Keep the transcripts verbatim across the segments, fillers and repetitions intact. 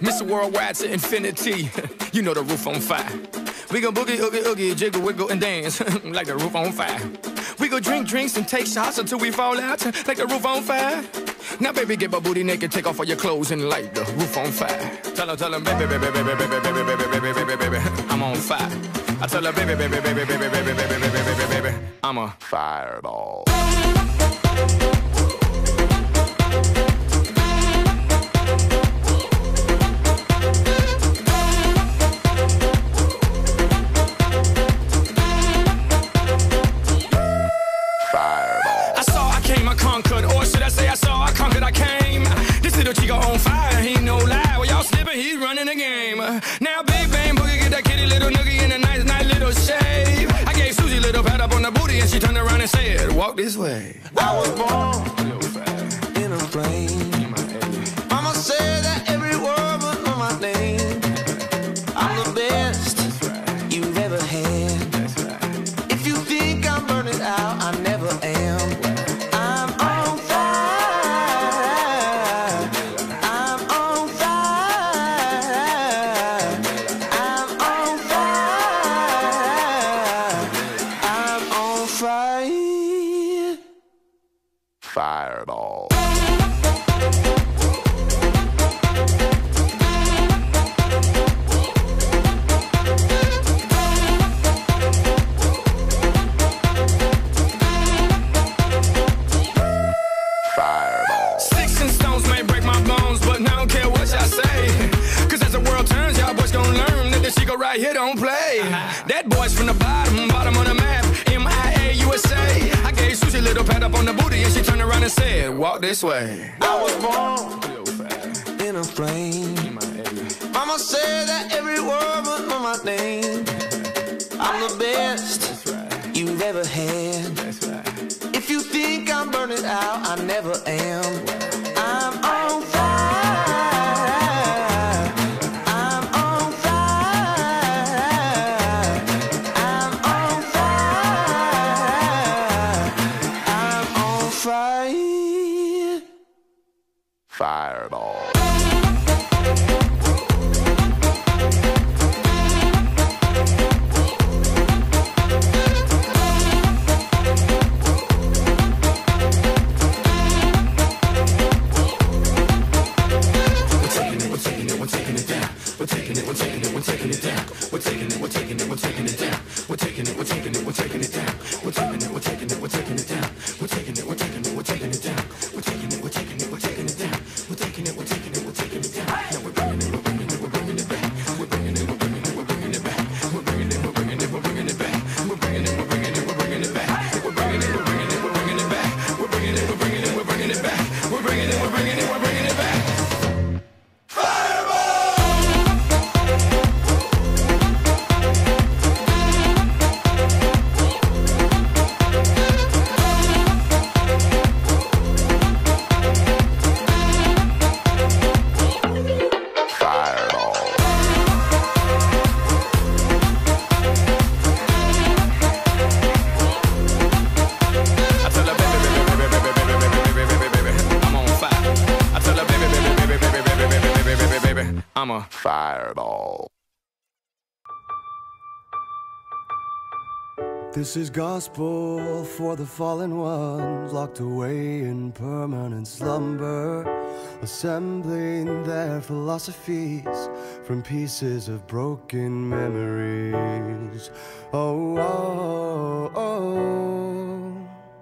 Mister Worldwide to infinity. You know the roof on fire. We go boogie, oogie, oogie, jiggle, wiggle, and dance like the roof on fire. We go drink drinks and take shots until we fall out like the roof on fire. Now, baby, get my booty naked, take off all your clothes and light the roof on fire. Tell her, tell her, baby, baby, baby, baby, baby, baby, baby, baby, baby, baby, I'm on fire. I tell her, baby, baby, baby, baby, baby, baby, baby, baby, baby, I'm a fireball. Chico on fire, he ain't no lie. Well, y'all slipping, he's running the game. Now, big bang boogie, get that kitty little noogie in a nice, nice little shave. I gave Susie a little pat up on the booty, and she turned around and said, walk this way. I was born in a plane. Mama said that every word would know my name. I'm the best you've ever had. If you think I'm burning out, I never am. Fireball. Fireball. Sticks and stones may break my bones, but I don't care what y'all say. Cause as the world turns, y'all boys gon' learn that this Chico right here don't play. That boy's from the bottom, bottom of the map, M I A U S A. I gave Susie a little pat up on the booty, and she turned around and said, walk this way. I was born in a plane. Mama said that every word would know my name. I'm the best you've ever had. If you think I'm burning out, I never am. I'm on fire. I'm on fire. I'm on fire. I'm on fire. Fireball. I'm a fireball. This is gospel for the fallen ones, locked away in permanent slumber, assembling their philosophies from pieces of broken memories. Oh, oh, oh.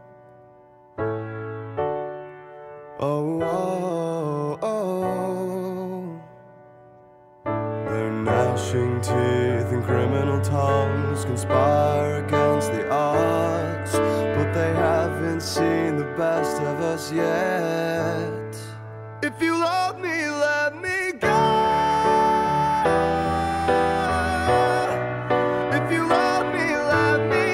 Oh, oh, oh. Their gnashing teeth and criminal tongues conspire against the odds, but they haven't seen the best of us yet. If you love me, let me go. If you love me, let me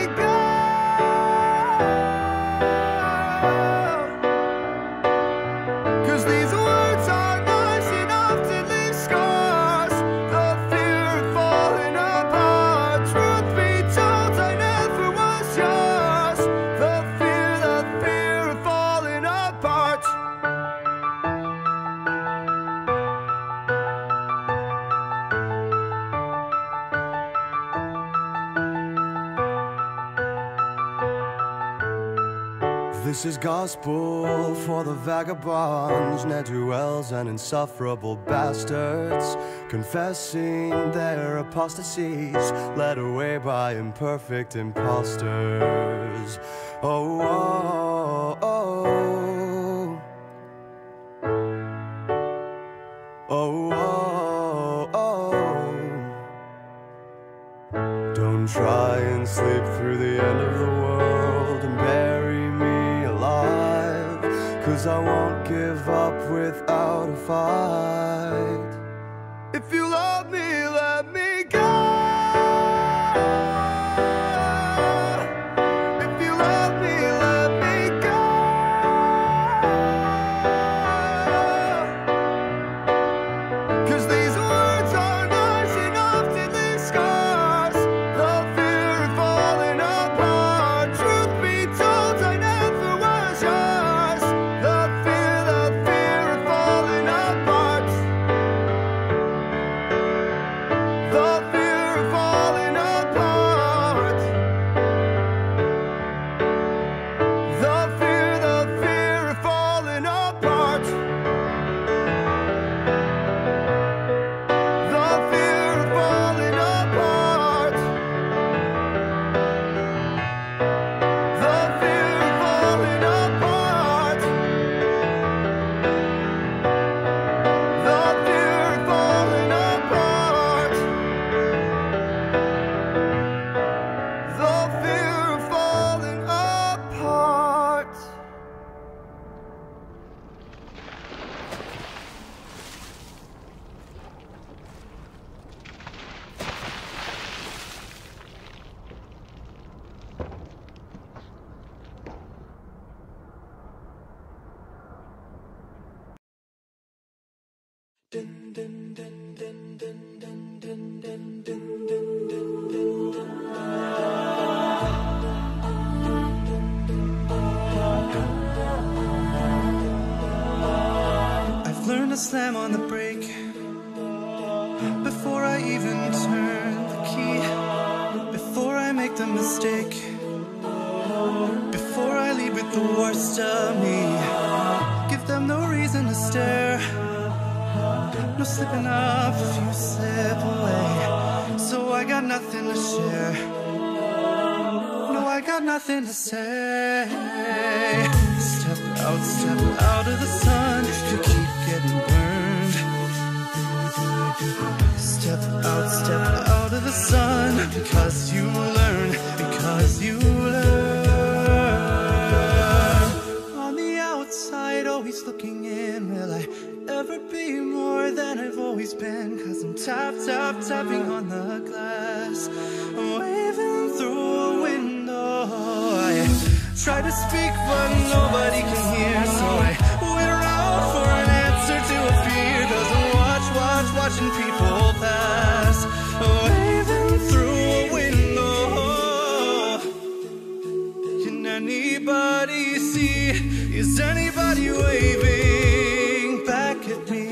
This is gospel for the vagabonds, ne'er-do-wells and insufferable bastards, confessing their apostasies, led away by imperfect impostors. Oh, oh, oh, oh, oh, oh. Don't try and sleep through the end of the world and bury me alive, 'cause I won't give up without a fight. If you love me, let me go. If you love me, let me go. 'Cause these words are nice enough to leave scars. The fear of falling apart. Truth be told, I never was yours. The fear, the fear of falling apart. The fear of falling apart. The fear, the fear of falling apart. The fear of falling apart. The fear of falling apart. The fear of falling apart. The fear of falling apart. I've learned to slam on the brake before I even turn the key, before I make the mistake, before I lead with the worst of me. Give them no reason to stare, no slipping up if you slip away. So I got nothing to share, no, I got nothing to say. Step out, step out of the sun if you keep getting burned. Step out, step out of the sun, because you learn, because you learn. On the outside, always looking in, will I ever be more than I've always been? 'Cause I'm tap, tap, tapping on the glass, waving through a window. I try to speak, but nobody can hear, so I wait around for an answer to a fear. 'Cause I'm watch, watch, watching people pass, waving through a window. Can anybody see? Is anybody waving back at me?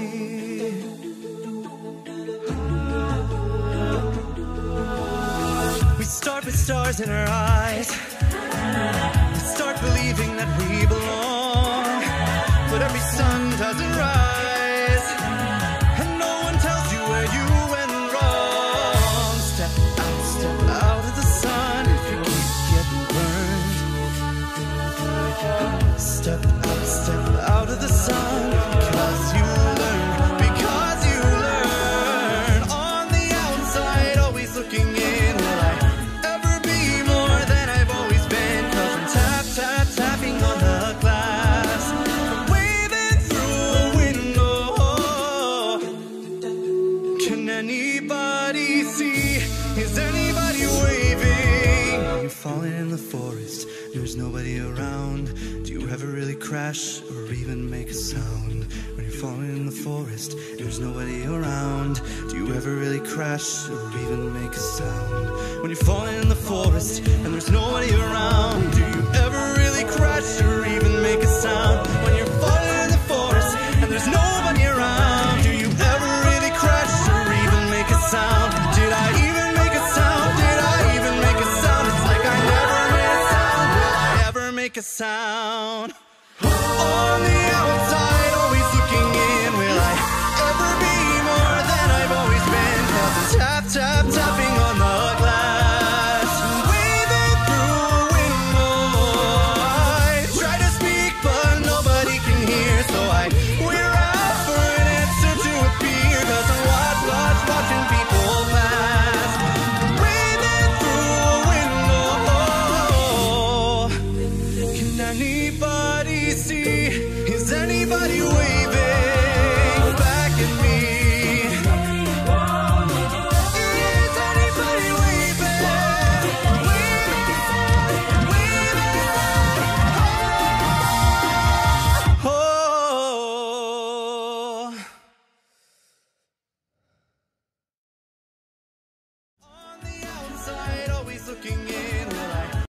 We start with stars in our eyes, we start believing that we belong, but every sun doesn't rise, and no one tells you where you went wrong. Step out, step out of the sun if you keep getting burned. Step out, step out of the sun, because you learn, because you learn. On the outside, always looking in, will I ever be more than I've always been? 'Cause I'm tap, tap, tapping on the glass, waving through a window. Can anybody see? Is anybody waving? Are you falling in the forest? There's nobody around. Do you ever really crash or even make a sound? When you're falling in the forest, there's nobody around. Do you ever really crash or even make a sound? When you're falling in the forest and there's nobody around, do you ever really crash or even make a sound? When you're falling in the forest and there's nobody around, do you ever really crash or even make a sound? Did I even make a sound? Did I even make a sound? It's like I never made a sound. Will I ever make make a sound. On the outside, always looking in. Will I ever be more than I've always been? Felt the tap, tap, tapping on the glass, waving through a window. I try to speak, but nobody can hear, so I wear out for an answer to appear. Cause I'm watch, watch, watching people pass, waving through a window. Can anybody see? Is anybody waving back at me? Is anybody waving? Waving, waving. Oh, oh. On the outside, always looking